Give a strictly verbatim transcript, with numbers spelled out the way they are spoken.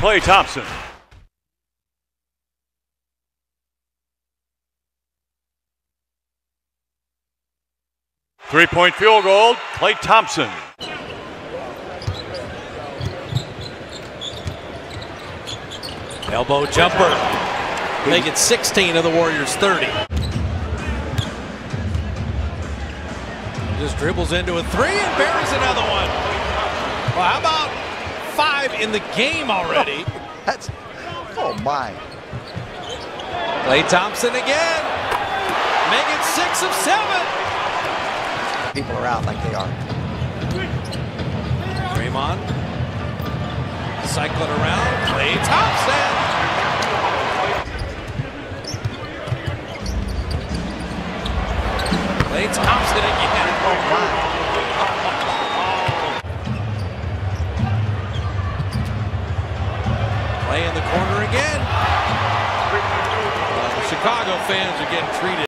Klay Thompson. Three-point field goal, Klay Thompson. Elbow jumper. Make it sixteen of the Warriors' thirty. Just dribbles into a three and buries another one. Well, how about five in the game already? That's, oh my. Klay Thompson again. Make it six of seven. People are out like they are. Draymond. Cycling around. Klay Thompson. Klay Thompson again. Oh my. Klay in the corner again. Uh, the Chicago fans are getting treated.